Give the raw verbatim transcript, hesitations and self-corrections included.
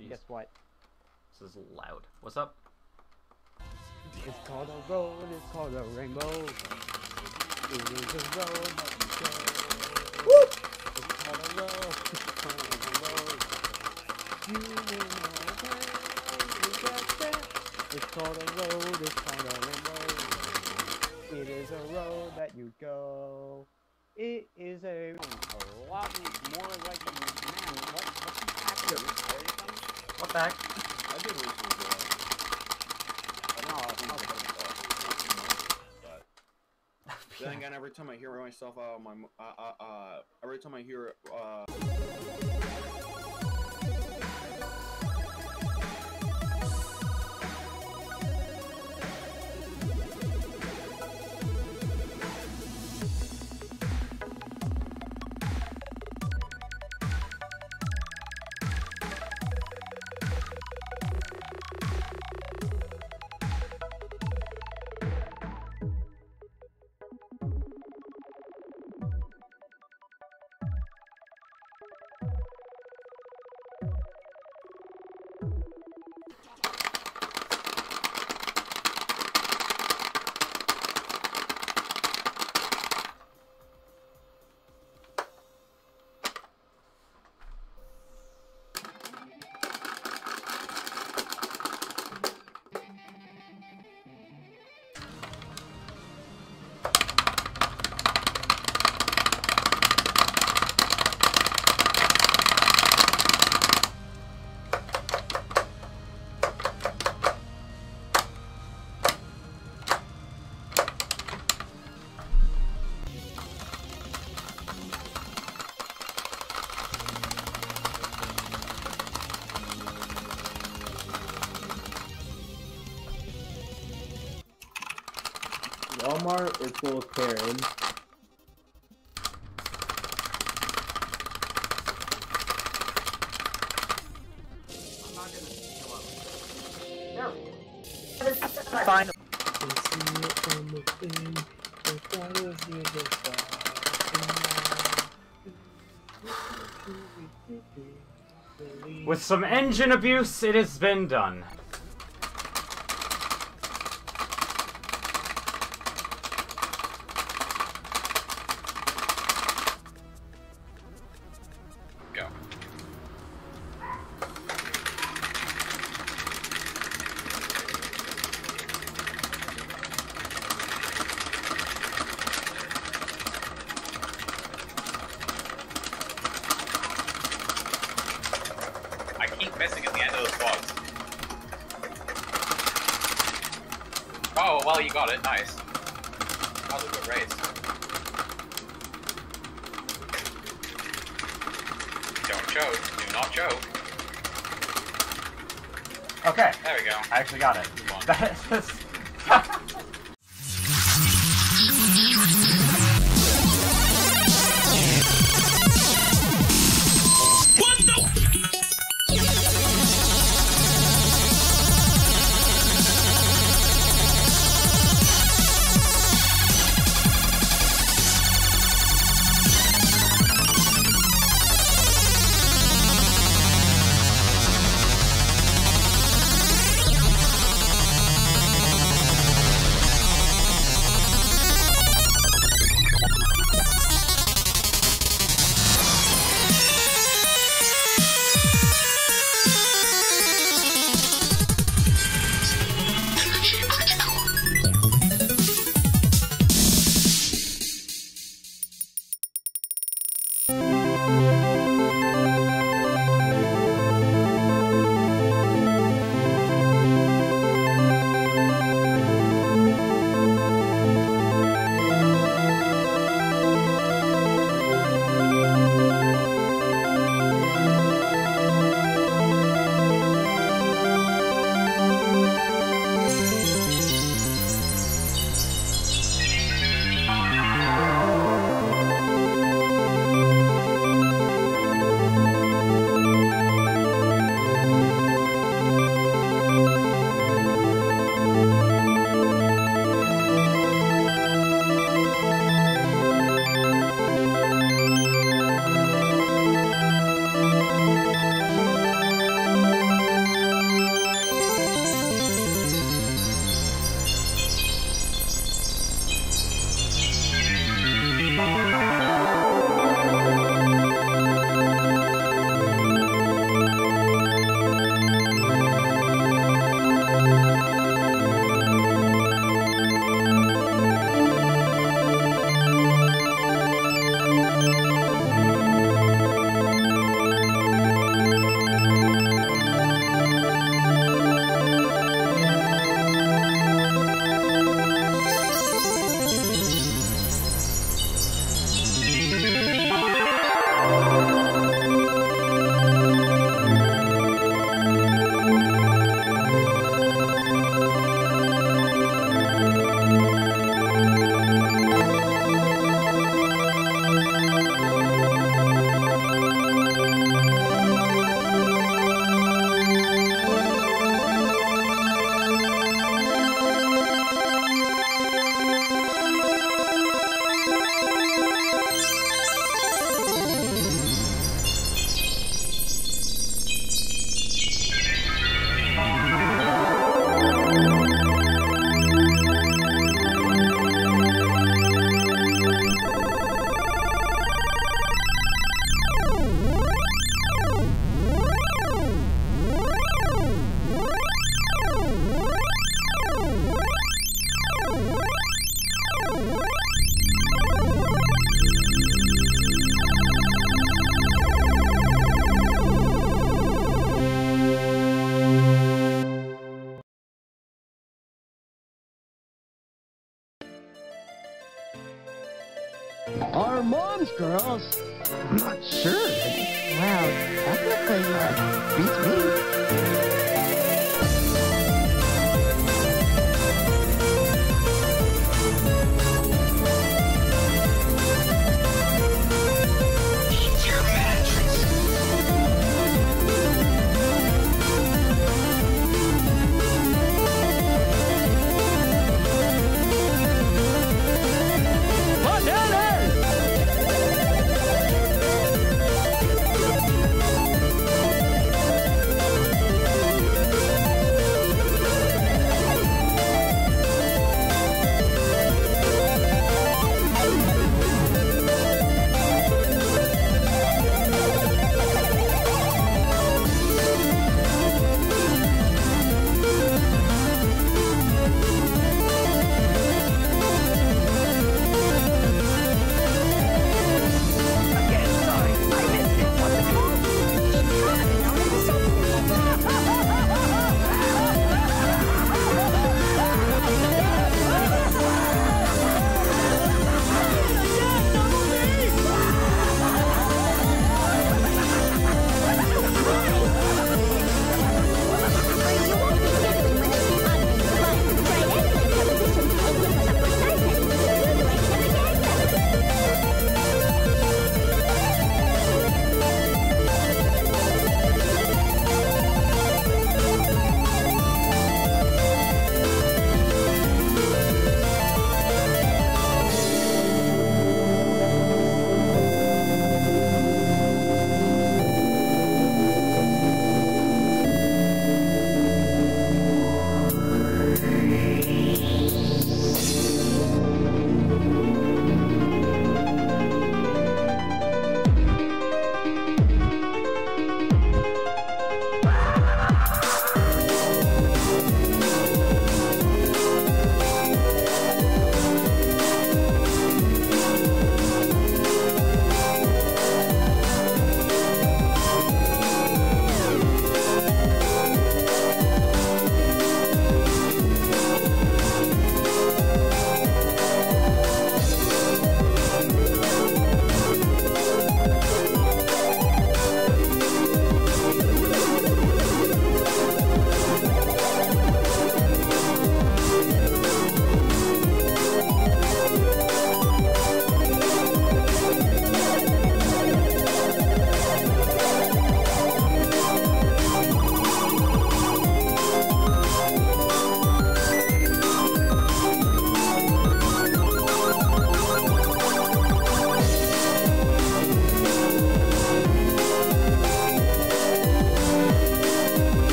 Jeez. Guess what? This is loud. What's up? It's called a road, it's called a rainbow. It is a road that you go. Woo! It's called a road, it's called a road. You know what you got that. It's called a road, it's called a rainbow. It is a road that you go. It is a, a lot more like a man. What, what's happening? What the heck? I did recently go out. I don't know, I don't know what it's called. But then again, every time I hear myself out of my, uh, uh, uh, every time I hear, uh. Walmart is full of Karens. I'm not gonna kill him. Fine. With some engine abuse, it has been done. Go. I keep missing at the end of the quads. Oh, well, you got it. Nice. That was a good race. Don't choke. Do not choke. Okay. There we go. I actually got it. You won. That's Are moms girls? I'm not sure. Well, technically, uh, beats me.